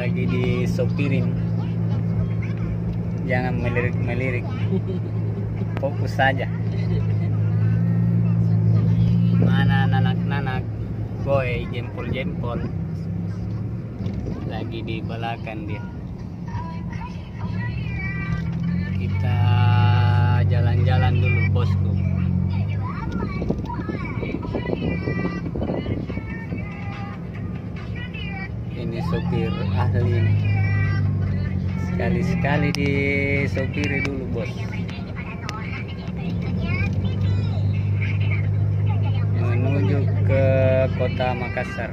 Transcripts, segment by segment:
lagi disopirin, jangan melirik-melirik, fokus saja. Mana nanak-nanak, boy, jempol-jempol, lagi di belakang dia. Kita jalan-jalan dulu bosku. Ini sopir ahli nih. Sekali-sekali disopiri dulu bos. Menuju ke kota Makassar.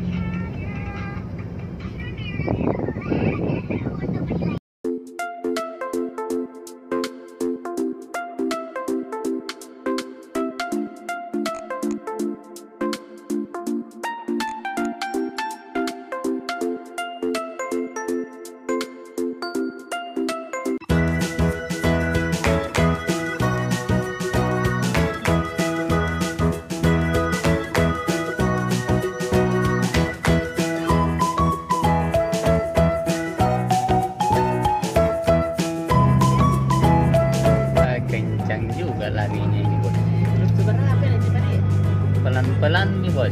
Kencang juga larinya ini bos. Pelan-pelan nih bos.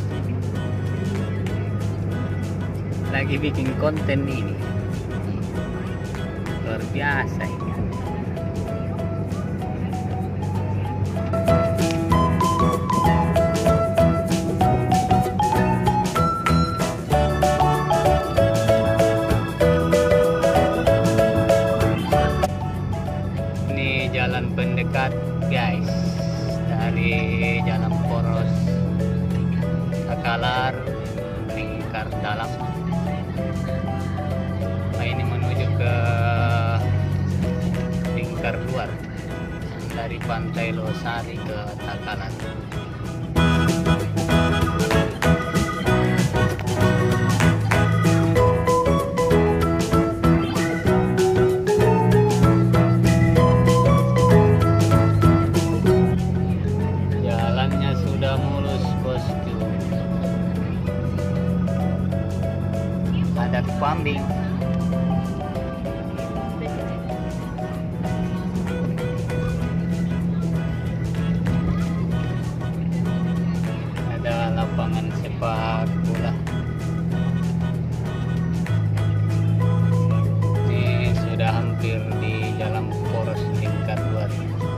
Lagi bikin konten ini. Luar biasa ini. Jalan pendekat guys, dari Jalan Poros Takalar Lingkar Dalam. Nah, ini menuju ke Lingkar Luar dari Pantai Losari ke Takalar. Ada kambing. Ada lapangan sepak bola. Ini sudah hampir di Jalan Poros Lingkar Luar.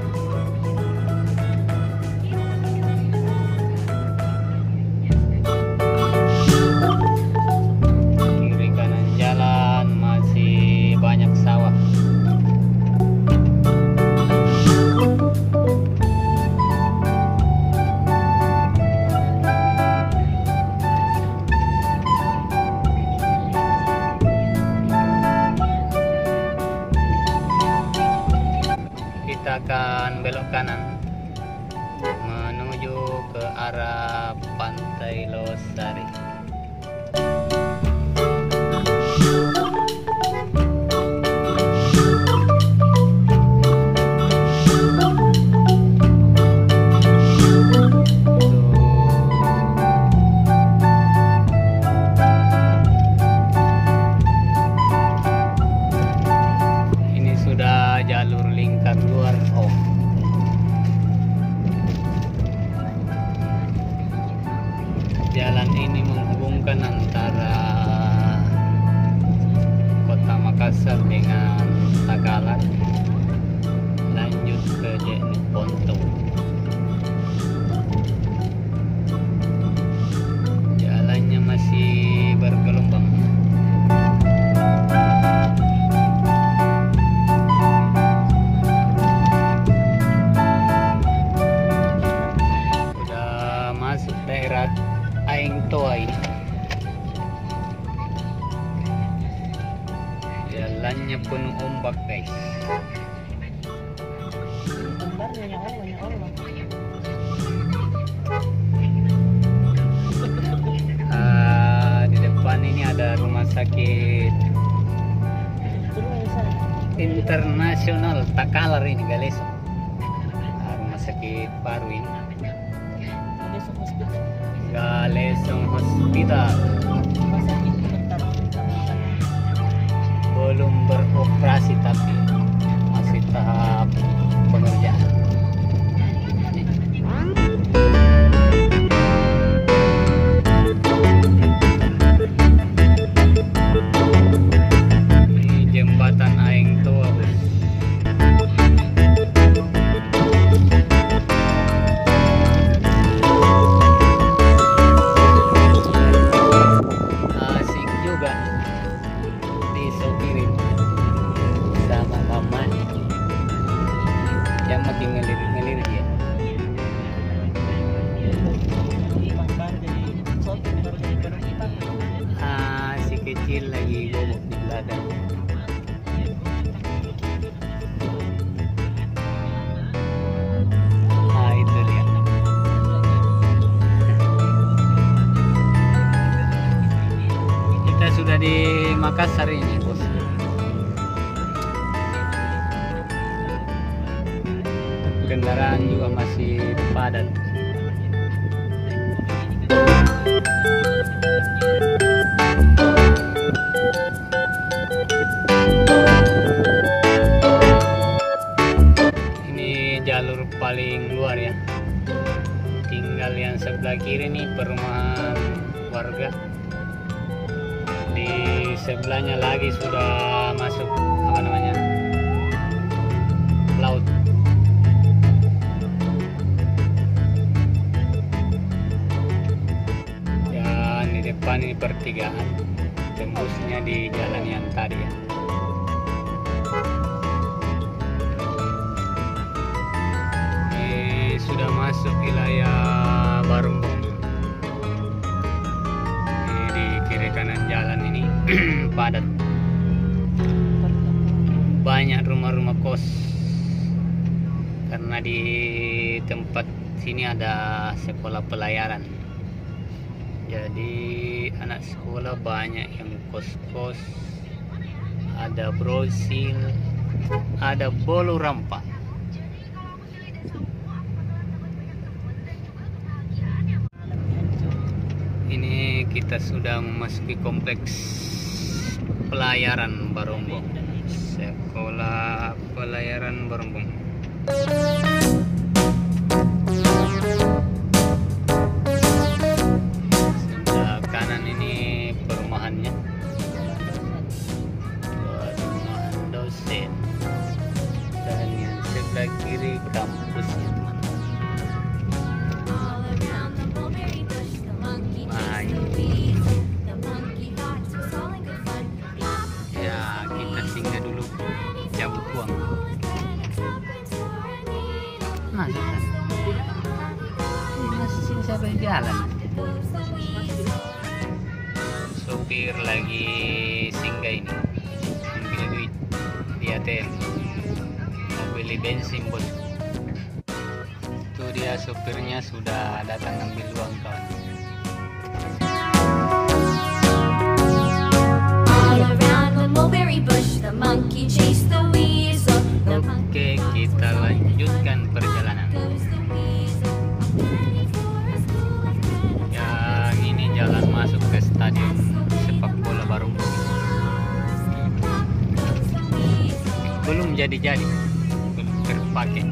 Kita akan belok kanan menuju ke arah Pantai Losari. Ini sudah jalur Lingkar Luar. Jalan ini menghubungkan antara kota Makassar dengan Takalar, lanjut ke Jeneponto. Jalannya masih bergelombang. Sudah masuk daerah Aing Toai. Jalannya penuh ombak guys. Di depan ini ada rumah sakit internasional Takalar ini guys. Rumah sakit baru ini. Galesong Hospital. belum beroperasi tapi masih tahap pengerjaan. Ini jembatan Aeng Tua, bos. Asik juga disopirin sama mama yang makin ngelirik ya. Si kecil lagi bobok di belakang. Itu dia. Kita sudah di Makassar ini, bos. Kendaraan juga masih padat. Ini jalur paling luar ya. Tinggal yang sebelah kiri nih perumahan warga. Di sebelahnya lagi sudah masuk apa namanya, laut. Dan di depan ini pertigaan, tembusnya di jalan yang tadi ya. Ini sudah masuk wilayah Barumbung. Di kiri kanan jalan ini padat, banyak rumah-rumah kos karena di tempat sini ada sekolah pelayaran, jadi anak sekolah banyak yang kos-kos, ada brosil, ada bolu rampa. Ini kita sudah memasuki kompleks pelayaran Barumbung, sekolah pelayaran Barumbung. Sebelah kanan ini perumahannya, perumahan dosen, dan yang sebelah kiri kampusnya, teman. Ya, kita singgah dulu cabut uang. Masuk kan? Ini masih sampai jalan. Sopir lagi singgah ini, ambil duit di ATM, mau beli bensin, bos. Itu dia sopirnya sudah datang ambil uang, kawan. Oke, kita lanjutkan perjalanan. Yang ini jalan masuk ke stadion sepak bola Barumbung. Belum jadi-jadi, belum terpakai.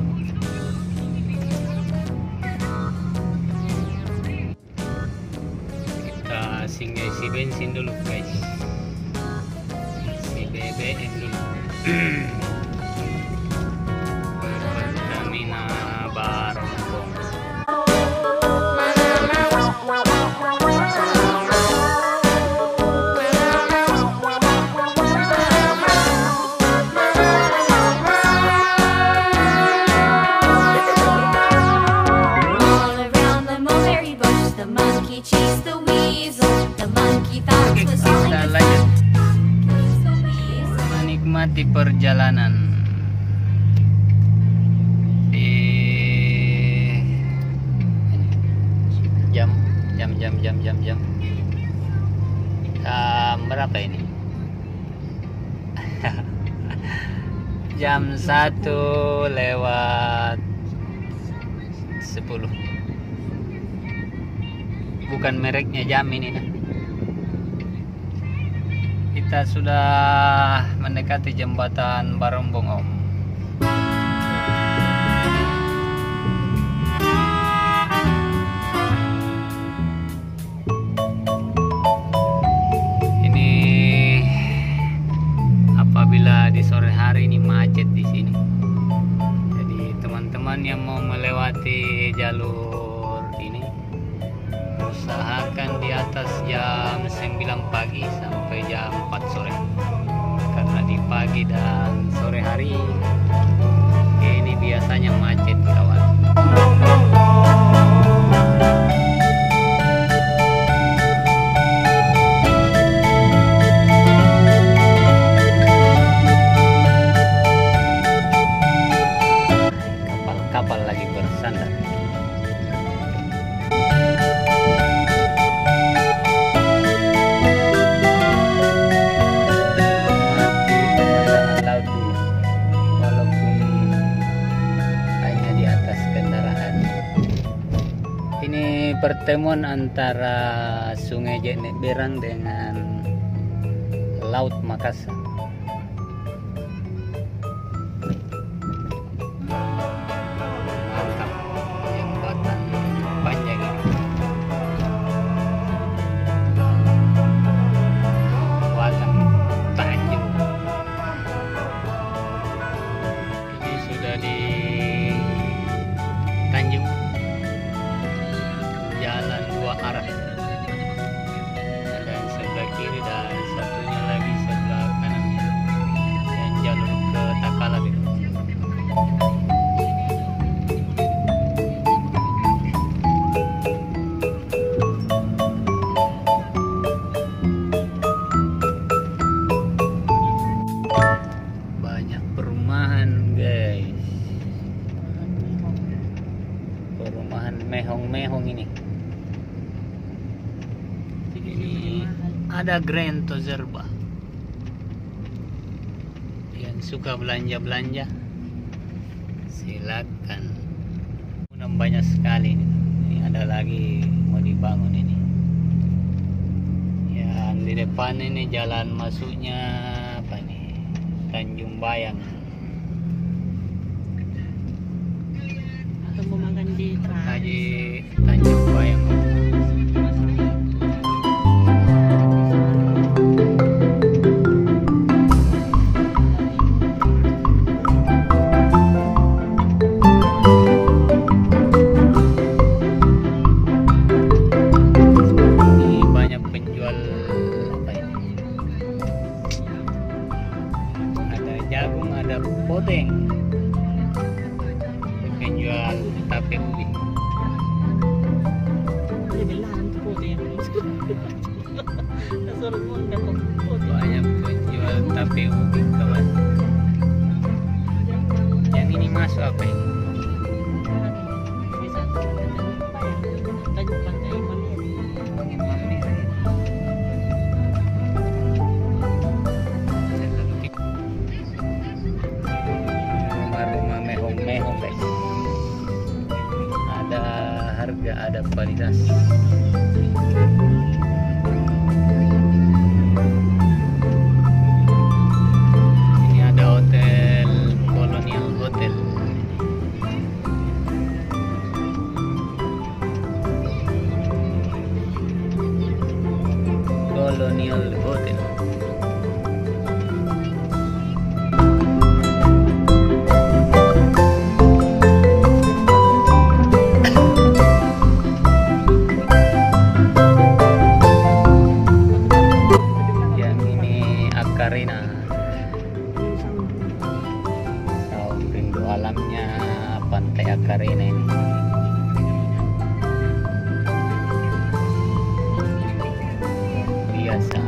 Kita singgah isi bensin dulu, guys. Isi BBM dulu. Pertamina Barumbung. Kita lanjut menikmati perjalanan di jam berapa ini? Jam 1:10. Bukan mereknya jam ini, nah. Kita sudah mendekati jembatan Barombong, Om. Ini apabila di sore hari ini macet di sini. Jadi teman-teman yang mau melewati jalur ini usahakan di atas jam 9 pagi sampai jam 4 sore, karena di pagi dan sore hari ini biasanya macet, kawan. Kapal-kapal lagi bersandar. Ini pertemuan antara Sungai Jenek Berang dengan Laut Makassar. Mantap, jembatan panjang ini. Walang Tanjung. Ini sudah di Tanjung. Jalan dua arah, ada yang sebelah kiri dan satunya lagi sebelah kanan, yang jalur ke Takalar itu. Banyak perumahan, guys. Perumahan mehong-mehong ini. Ini ada Grand Tozerba. Yang suka belanja-belanja, silakan. Banyak sekali ini. Ini ada lagi mau dibangun ini. Yang di depan ini jalan masuknya apa ini? Tanjung Bayang. Atau mau makan di Haji Tanjung Bayang. Jagung, ada podeng, penjual tape ubi. Banyak penjual tape ubi, kawan. Yang ini masuk apa ini? Ada harga, ada kualitas. Ini ada hotel Colonial Hotel. Colonial Hotel. Karina, rindu alamnya Pantai Akarina ini. Biasa.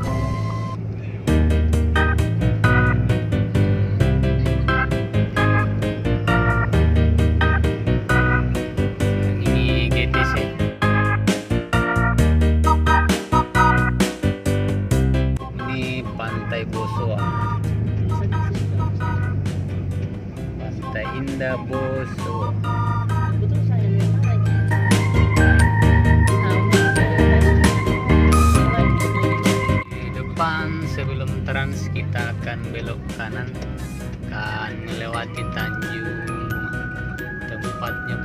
Ini GTC. Pantai Bosoa, Pantai Indah Bosoa. Di depan sebelum next kita akan belok kanan, akan melewati Tanjung Bunga. Tempatnya